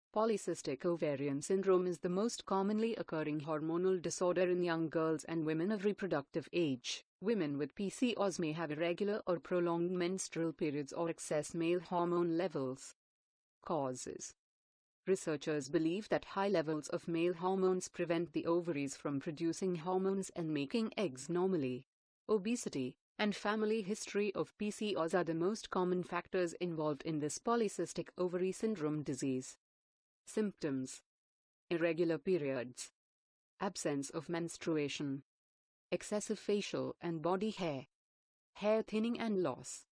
Polycystic ovarian syndrome is the most commonly occurring hormonal disorder in young girls and women of reproductive age. Women with PCOS may have irregular or prolonged menstrual periods or excess male hormone levels. Causes. Researchers believe that high levels of male hormones prevent the ovaries from producing hormones and making eggs normally. Obesity and family history of PCOS are the most common factors involved in this polycystic ovary syndrome disease. Symptoms: irregular periods, absence of menstruation, excessive facial and body hair, hair thinning and loss,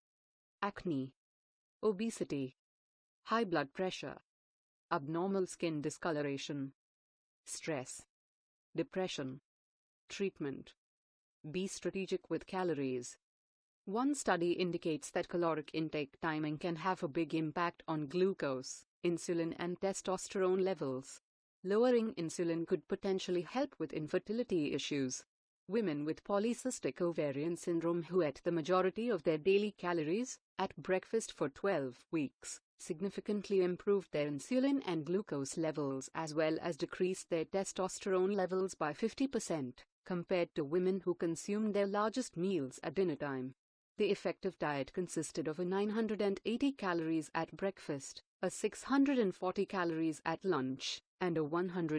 acne, obesity, high blood pressure, abnormal skin discoloration, stress, depression. Treatment: be strategic with calories. One study indicates that caloric intake timing can have a big impact on glucose, insulin and testosterone levels. Lowering insulin could potentially help with infertility issues. Women with polycystic ovarian syndrome who ate the majority of their daily calories at breakfast for 12 weeks significantly improved their insulin and glucose levels as well as decreased their testosterone levels by 50% compared to women who consumed their largest meals at dinner time. The effective diet consisted of a 980 calories at breakfast, a 640 calories at lunch, and a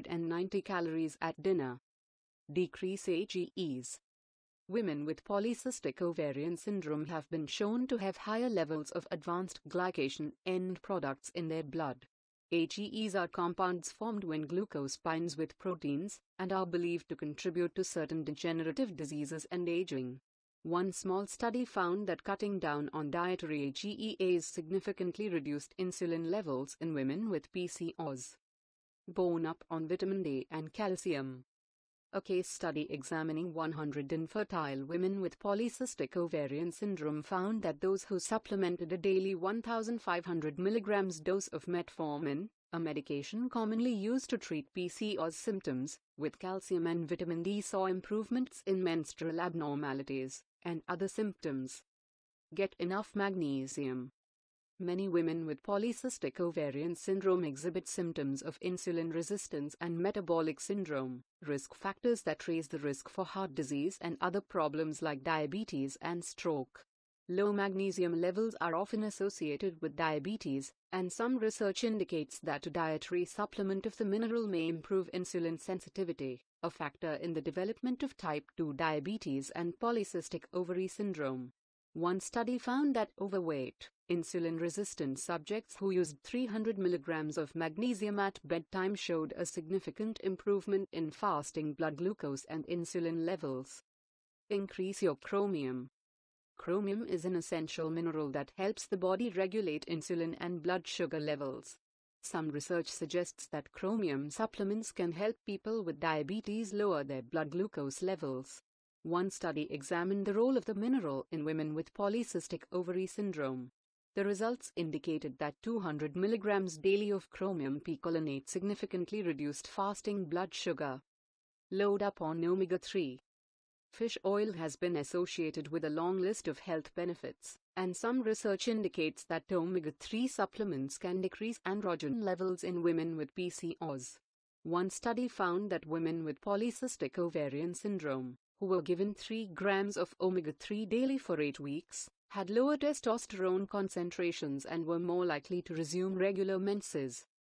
190 calories at dinner. Decrease AGEs. Women with polycystic ovarian syndrome have been shown to have higher levels of advanced glycation end products in their blood. AGEs are compounds formed when glucose binds with proteins and are believed to contribute to certain degenerative diseases and aging. One small study found that cutting down on dietary AGEs significantly reduced insulin levels in women with PCOS. Bone up on vitamin D and calcium. A case study examining 100 infertile women with polycystic ovarian syndrome found that those who supplemented a daily 1,500 mg dose of metformin, a medication commonly used to treat PCOS symptoms, with calcium and vitamin D saw improvements in menstrual abnormalities and other symptoms. Get enough magnesium. Many women with polycystic ovarian syndrome exhibit symptoms of insulin resistance and metabolic syndrome, risk factors that raise the risk for heart disease and other problems like diabetes and stroke. Low magnesium levels are often associated with diabetes, and some research indicates that a dietary supplement of the mineral may improve insulin sensitivity, a factor in the development of type 2 diabetes and polycystic ovary syndrome. One study found that overweight, insulin-resistant subjects who used 300 mg of magnesium at bedtime showed a significant improvement in fasting blood glucose and insulin levels. Increase your chromium. Chromium is an essential mineral that helps the body regulate insulin and blood sugar levels. Some research suggests that chromium supplements can help people with diabetes lower their blood glucose levels. One study examined the role of the mineral in women with polycystic ovary syndrome. The results indicated that 200 mg daily of chromium picolinate significantly reduced fasting blood sugar. Load up on omega-3. Fish oil has been associated with a long list of health benefits, and some research indicates that omega-3 supplements can decrease androgen levels in women with PCOS. One study found that women with polycystic ovarian syndrome, who were given 3 grams of omega-3 daily for 8 weeks, had lower testosterone concentrations and were more likely to resume regular menses.